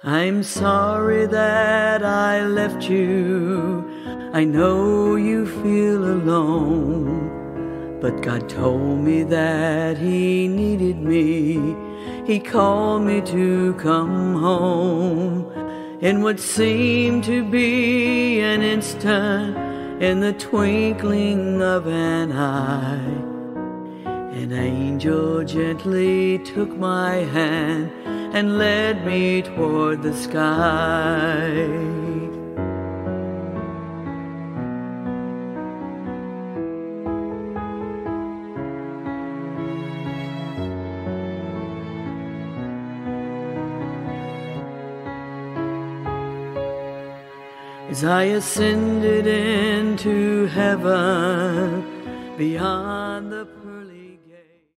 I'm sorry that I left you. I know you feel alone, but God told me that He needed me. He called me to come home. In what seemed to be an instant, in the twinkling of an eye, an angel gently took my hand and led me toward the sky. As I ascended into heaven, beyond the